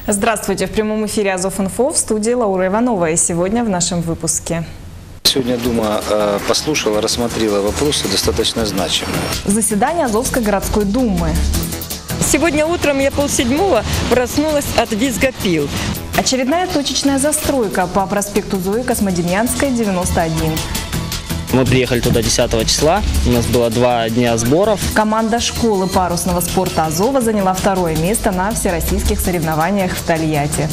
Здравствуйте! В прямом эфире Азов-Инфо, в студии Лаура Иванова. И сегодня в нашем выпуске. Сегодня Дума послушала, рассмотрела вопросы достаточно значимые. Заседание Азовской городской думы. Сегодня утром я 6:30 проснулась от визга пил. Очередная точечная застройка по проспекту Зои Космодемьянской, 91. Мы приехали туда 10 числа, у нас было 2 дня сборов. Команда школы парусного спорта Азова заняла 2-е место на всероссийских соревнованиях в Тольятти.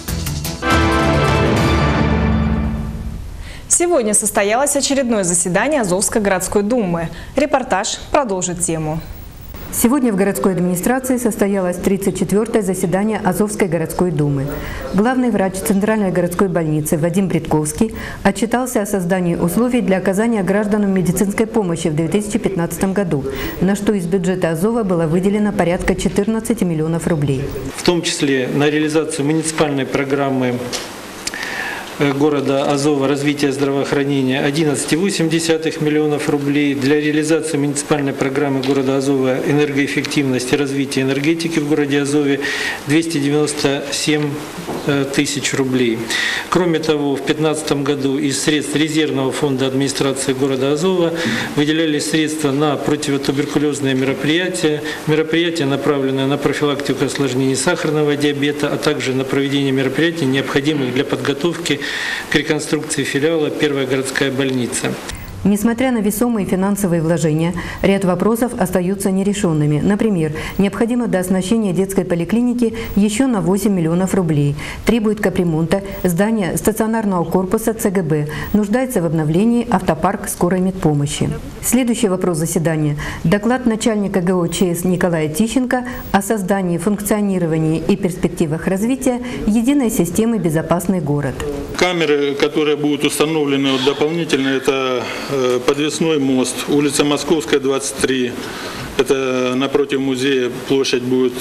Сегодня состоялось очередное заседание Азовской городской думы. Репортаж продолжит тему. Сегодня в городской администрации состоялось 34-е заседание Азовской городской думы. Главный врач Центральной городской больницы Вадим Бредковский отчитался о создании условий для оказания гражданам медицинской помощи в 2015 году, на что из бюджета Азова было выделено порядка 14 миллионов рублей. В том числе на реализацию муниципальной программы города Азова развития здравоохранения 11,8 миллионов рублей, для реализации муниципальной программы города Азова энергоэффективности и развития энергетики в городе Азове 297 тысяч рублей. Кроме того, в 2015 году из средств резервного фонда администрации города Азова выделялись средства на противотуберкулезные мероприятия, направленные на профилактику осложнений сахарного диабета, а также на проведение мероприятий, необходимых для подготовки к реконструкции филиала «Первая городская больница». Несмотря на весомые финансовые вложения, ряд вопросов остаются нерешенными. Например, необходимо дооснащение детской поликлиники еще на 8 миллионов рублей. Требует капремонта здание стационарного корпуса ЦГБ. Нуждается в обновлении автопарк скорой медпомощи. Следующий вопрос заседания. Доклад начальника ГО ЧС Николая Тищенко о создании, функционировании и перспективах развития единой системы «Безопасный город». Камеры, которые будут установлены дополнительно, это подвесной мост, улица Московская, 23. Это напротив музея, площадь будет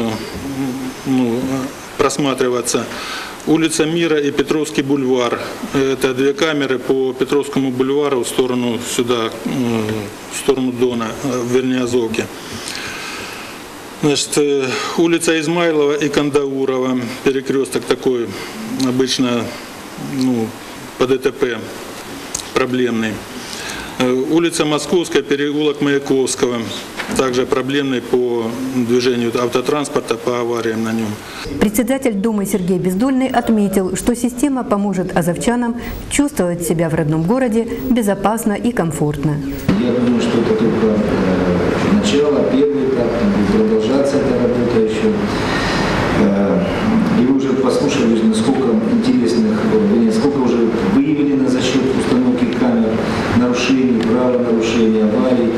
просматриваться. Улица Мира и Петровский бульвар. Это 2 камеры по Петровскому бульвару в сторону сюда, в сторону Дона, вернее Азовки. Значит, улица Измайлова и Кандаурова, перекресток такой, обычно по ДТП проблемный. Улица Московская, переулок Маяковского, также проблемный по движению автотранспорта, по авариям на нем. Председатель Думы Сергей Бездольный отметил, что система поможет азовчанам чувствовать себя в родном городе безопасно и комфортно. Я думаю, что это только начало, первый этап, будет продолжаться эта работа еще. И вы уже послушали, насколько интересных, сколько уже выявлено за счет установки камер нарушений, правонарушений, аварий,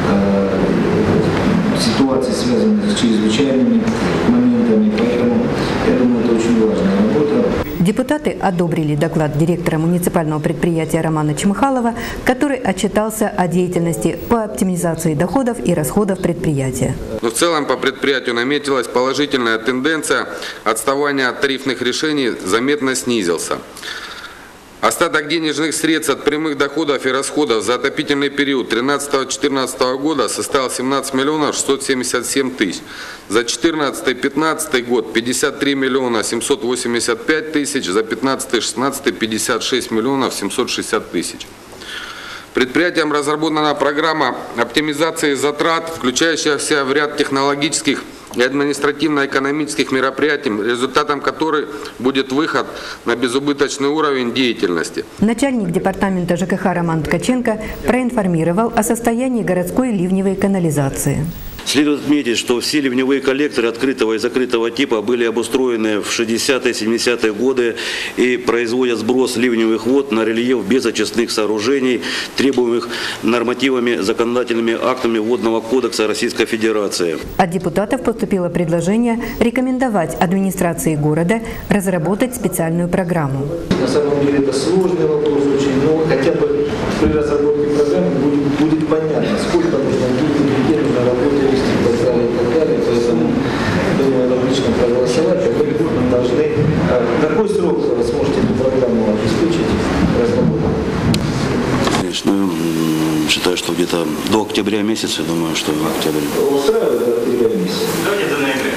ситуаций, связанных с чрезвычайными моментами. Поэтому, я думаю, это очень важная работа. Депутаты одобрили доклад директора муниципального предприятия Романа Чмыхалова, который отчитался о деятельности по оптимизации доходов и расходов предприятия. Но в целом по предприятию наметилась положительная тенденция, отставания от тарифных решений заметно снизился. Остаток денежных средств от прямых доходов и расходов за отопительный период 2013-2014 года составил 17 миллионов 677 тысяч. За 2014-2015 год 53 миллиона 785 тысяч, за 2015-2016 56 миллионов 760 тысяч. Предприятием разработана программа оптимизации затрат, включающая в ряд технологических и административно-экономических мероприятий, результатом которой будет выход на безубыточный уровень деятельности. Начальник департамента ЖКХ Роман Ткаченко проинформировал о состоянии городской ливневой канализации. Следует отметить, что все ливневые коллекторы открытого и закрытого типа были обустроены в 60-70-е годы и производят сброс ливневых вод на рельеф без очистных сооружений, требуемых нормативами, законодательными актами Водного кодекса Российской Федерации. От депутатов поступило предложение рекомендовать администрации города разработать специальную программу. На самом деле это сложный вопрос очень, но хотя бы при разработке программы будет понятно, сколько нужно денег, нужно работать и так далее. Поэтому, думаю, логично проголосовать, а вы должны... Какой срок вы сможете эту программу обеспечить разработку? Конечно, считаю, что где-то до октября месяца, думаю, что в октябре. Устраивает до октября месяца? Давайте до ноября.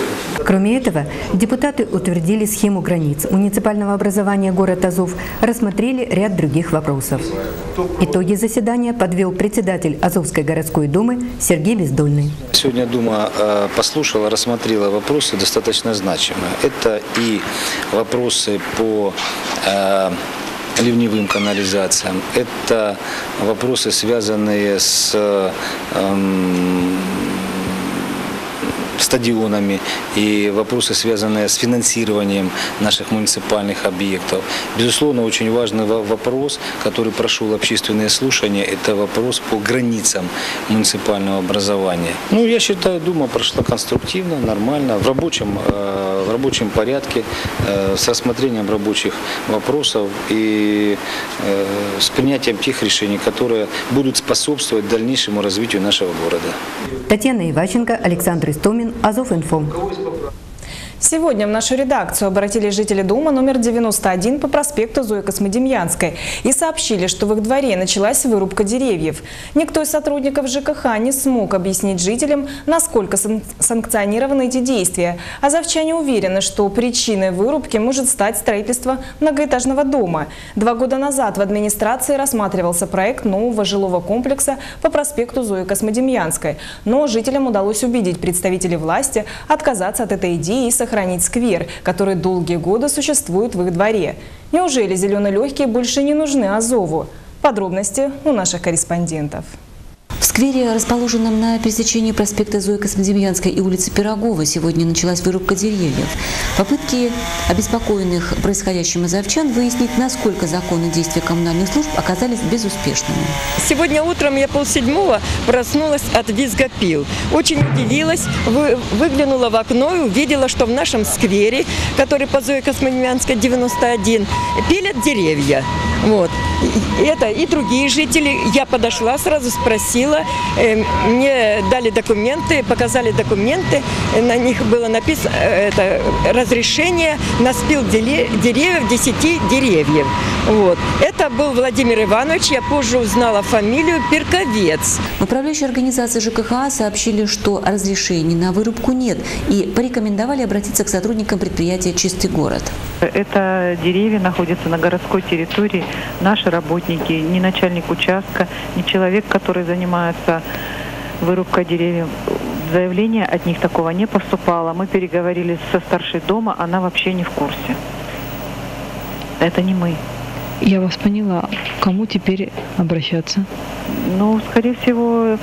Кроме этого, депутаты утвердили схему границ муниципального образования города Азов, рассмотрели ряд других вопросов. Итоги заседания подвел председатель Азовской городской думы Сергей Бездольный. Сегодня Дума послушала, рассмотрела вопросы достаточно значимые. Это и вопросы по ливневым канализациям, это вопросы, связанные с стадионами и вопросы, связанные с финансированием наших муниципальных объектов. Безусловно, очень важный вопрос, который прошел общественные слушания, это вопрос по границам муниципального образования. Ну, я считаю, Дума прошла конструктивно, нормально, в рабочем порядке, с рассмотрением рабочих вопросов и с принятием тех решений, которые будут способствовать дальнейшему развитию нашего города. Татьяна Иващенко, Александр Истомин, Азов.Инфо. Сегодня в нашу редакцию обратились жители дома номер 91 по проспекту Зои Космодемьянской и сообщили, что в их дворе началась вырубка деревьев. Никто из сотрудников ЖКХ не смог объяснить жителям, насколько санкционированы эти действия. Азовчане уверены, что причиной вырубки может стать строительство многоэтажного дома. 2 года назад в администрации рассматривался проект нового жилого комплекса по проспекту Зои Космодемьянской. Но жителям удалось убедить представителей власти отказаться от этой идеи и сохранить сквер, который долгие годы существует в их дворе. Неужели зеленые легкие больше не нужны Азову? Подробности у наших корреспондентов. В сквере, расположенном на пересечении проспекта Зои Космодемьянской и улицы Пирогова, сегодня началась вырубка деревьев. Попытки обеспокоенных происходящим азовчан выяснить, насколько законные действия коммунальных служб оказались безуспешными. Сегодня утром я 6:30 проснулась от визга пил. Очень удивилась, выглянула в окно и увидела, что в нашем сквере, который по Зои Космодемьянской 91, пилят деревья. Вот. Это и другие жители. Я подошла, сразу спросила, мне дали документы, показали документы, на них было написано разрешение на спил деревьев, 10 деревьев. Вот. Это был Владимир Иванович, я позже узнала фамилию, Перковец. В управляющей организации ЖКХ сообщили, что разрешений на вырубку нет и порекомендовали обратиться к сотрудникам предприятия «Чистый город». Это деревья находятся на городской территории, наши работники, ни начальник участка, ни человек, который занимается вырубкой деревьев. Заявления от них такого не поступало. Мы переговорили со старшей дома, она вообще не в курсе. Это не мы. Я вас поняла. К кому теперь обращаться? Ну, скорее всего,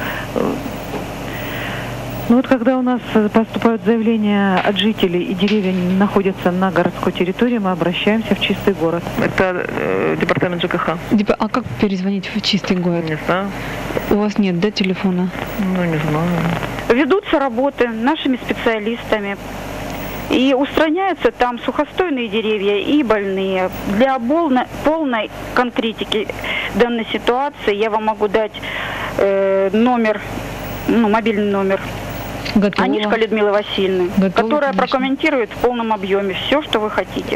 вот когда у нас поступают заявления от жителей и деревья находятся на городской территории, мы обращаемся в Чистый город. Это департамент ЖКХ. А как перезвонить в Чистый город? Не знаю. У вас нет, да, телефона? Ну, не знаю. Ведутся работы нашими специалистами. И устраняются там сухостойные деревья и больные. Для полной конкретики данной ситуации я вам могу дать номер, мобильный номер. Готово. Анишка Людмилы Васильевны, которая конечно. прокомментирует в полном объеме все, что вы хотите.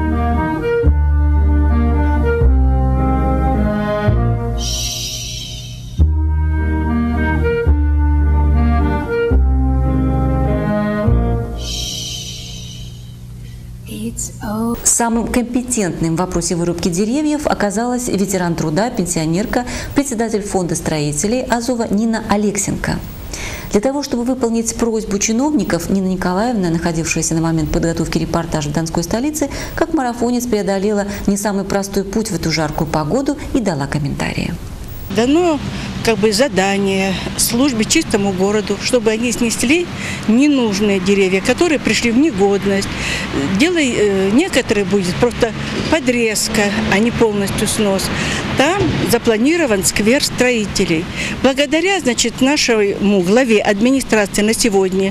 Самым компетентным в вопросе вырубки деревьев оказалась ветеран труда, пенсионерка, председатель фонда строителей Азова Нина Алексенко. Для того, чтобы выполнить просьбу чиновников, Нина Николаевна, находившаяся на момент подготовки репортажа в Донской столице, как марафонец преодолела не самый простой путь в эту жаркую погоду и дала комментарии. Дано задание службе Чистому городу, чтобы они снесли ненужные деревья, которые пришли в негодность. Некоторые будет просто подрезка, а не полностью снос. Там запланирован сквер строителей. Благодаря, нашему главе администрации на сегодня,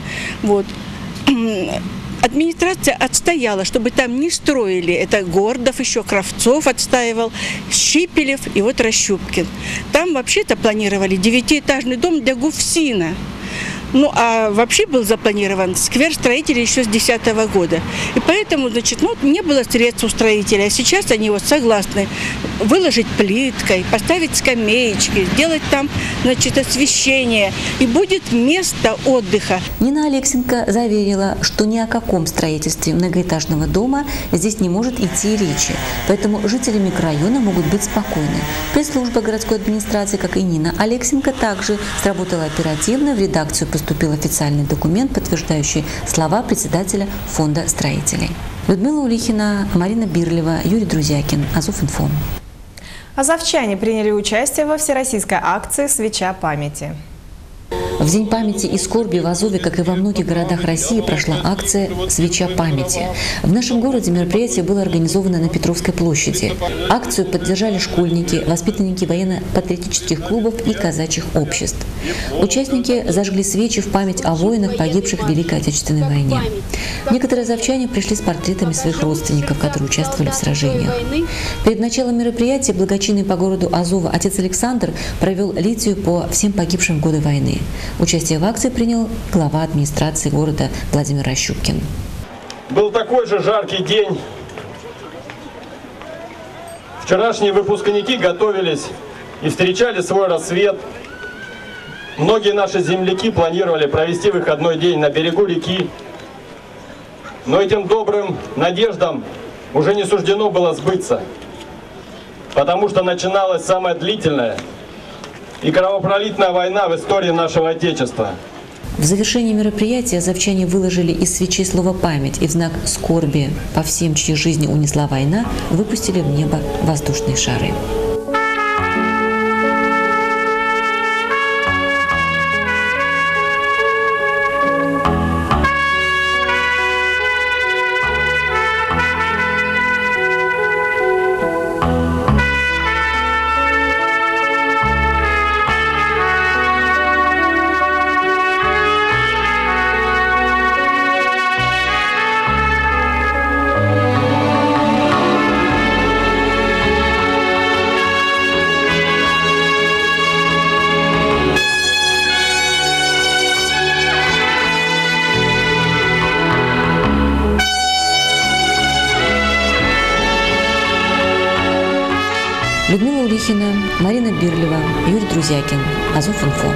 администрация отстояла, чтобы там не строили. Это Гордов, еще Кравцов отстаивал, Щипелев и Рощупкин. Там вообще-то планировали 9-этажный дом для ГУФСИНа. Ну, а вообще был запланирован сквер строителей еще с 2010 года. И поэтому, значит, ну, не было средств у строителей. А сейчас они вот согласны выложить плиткой, поставить скамеечки, сделать там, значит, освещение. И будет место отдыха. Нина Алексенко заверила, что ни о каком строительстве многоэтажного дома здесь не может идти речи. Поэтому жители микрорайона могут быть спокойны. Пресс-служба городской администрации, как и Нина Алексенко, также сработала оперативно. В редакцию поступил официальный документ, подтверждающий слова председателя фонда строителей. Людмила Улихина, Марина Бирлева, Юрий Друзякин, Азов-Инфо. Азовчане приняли участие во всероссийской акции «Свеча памяти». В День памяти и скорби в Азове, как и во многих городах России, прошла акция «Свеча памяти». В нашем городе мероприятие было организовано на Петровской площади. Акцию поддержали школьники, воспитанники военно-патриотических клубов и казачьих обществ. Участники зажгли свечи в память о воинах, погибших в Великой Отечественной войне. Некоторые азовчане пришли с портретами своих родственников, которые участвовали в сражениях. Перед началом мероприятия благочинный по городу Азова отец Александр провел литию по всем погибшим в годы войны. Участие в акции принял глава администрации города Владимир Рощупкин. Был такой же жаркий день. Вчерашние выпускники готовились и встречали свой рассвет. Многие наши земляки планировали провести выходной день на берегу реки. Но этим добрым надеждам уже не суждено было сбыться, потому что начиналась самая длительная и кровопролитная война в истории нашего Отечества. В завершении мероприятия азовчане выложили из свечи слово «память» и в знак скорби по всем, чьи жизни унесла война, выпустили в небо воздушные шары. Людмила Улихина, Марина Бирлева, Юрий Друзякин, Азов-Инфо.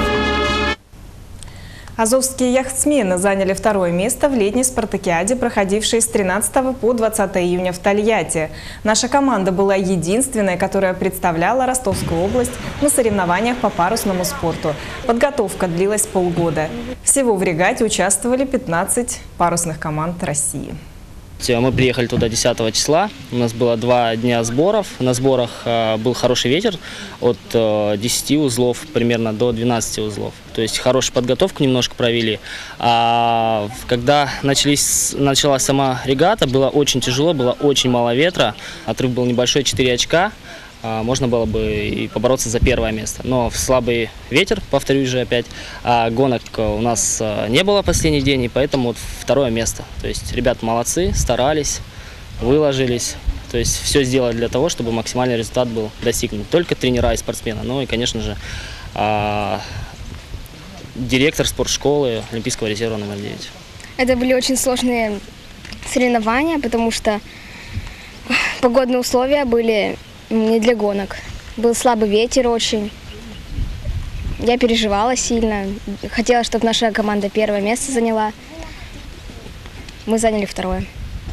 Азовские яхтсмены заняли второе место в летней спартакиаде, проходившей с 13 по 20 июня в Тольятти. Наша команда была единственной, которая представляла Ростовскую область на соревнованиях по парусному спорту. Подготовка длилась полгода. Всего в регате участвовали 15 парусных команд России. Мы приехали туда 10 числа, у нас было 2 дня сборов. На сборах был хороший ветер от 10 узлов примерно до 12 узлов. То есть хорошую подготовку немножко провели. А когда началась сама регата, было очень тяжело, было очень мало ветра. Отрыв был небольшой, 4 очка. Можно было бы и побороться за первое место. Но в слабый ветер, повторюсь же опять, гонок у нас не было последний день, и поэтому вот второе место. То есть ребята молодцы, старались, выложились. То есть все сделали для того, чтобы максимальный результат был достигнут. Только тренера и спортсмены, ну и, конечно же, директор спортшколы Олимпийского резерва номер 9. Это были очень сложные соревнования, потому что погодные условия были не для гонок. Был слабый ветер очень. Я переживала сильно. Хотела, чтобы наша команда первое место заняла. Мы заняли второе.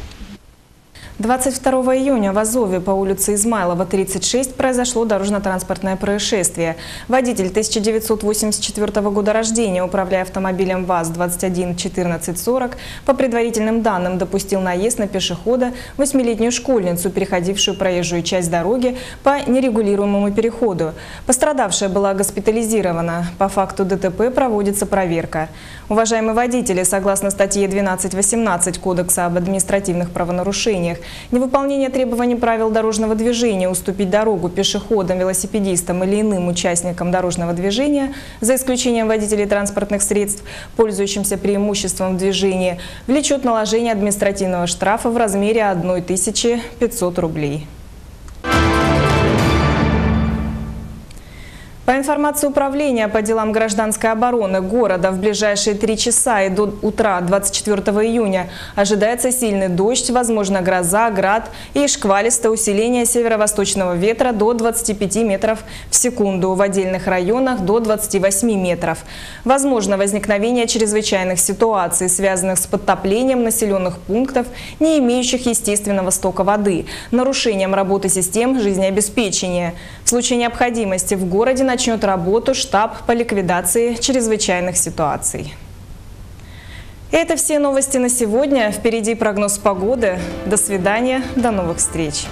22 июня в Азове по улице Измайлова, 36, произошло дорожно-транспортное происшествие. Водитель 1984 года рождения, управляя автомобилем ВАЗ-211440, по предварительным данным допустил наезд на пешехода, 8-летнюю школьницу, переходившую проезжую часть дороги по нерегулируемому переходу. Пострадавшая была госпитализирована. По факту ДТП проводится проверка. Уважаемые водители, согласно статье 12.18 Кодекса об административных правонарушениях, невыполнение требований правил дорожного движения, уступить дорогу пешеходам, велосипедистам или иным участникам дорожного движения, за исключением водителей транспортных средств, пользующимся преимуществом в движении, влечет наложение административного штрафа в размере 1500 рублей. По информации Управления по делам гражданской обороны города, в ближайшие 3 часа и до утра 24 июня ожидается сильный дождь, возможно гроза, град и шквалистое усиление северо-восточного ветра до 25 метров в секунду, в отдельных районах до 28 метров. Возможно возникновение чрезвычайных ситуаций, связанных с подтоплением населенных пунктов, не имеющих естественного стока воды, нарушением работы систем жизнеобеспечения. В случае необходимости в городе начнет работу штаб по ликвидации чрезвычайных ситуаций. И это все новости на сегодня. Впереди прогноз погоды. До свидания, до новых встреч.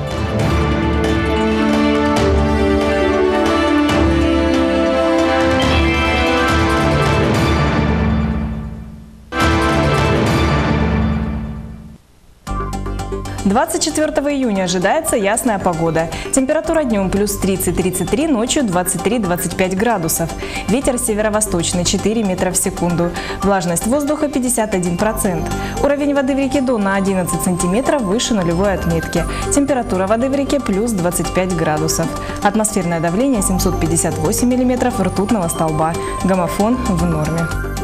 24 июня ожидается ясная погода. Температура днем плюс 30-33, ночью 23-25 градусов. Ветер северо-восточный 4 метра в секунду. Влажность воздуха 51%. Уровень воды в реке Дон на 11 сантиметров выше нулевой отметки. Температура воды в реке плюс 25 градусов. Атмосферное давление 758 миллиметров ртутного столба. Гомофон в норме.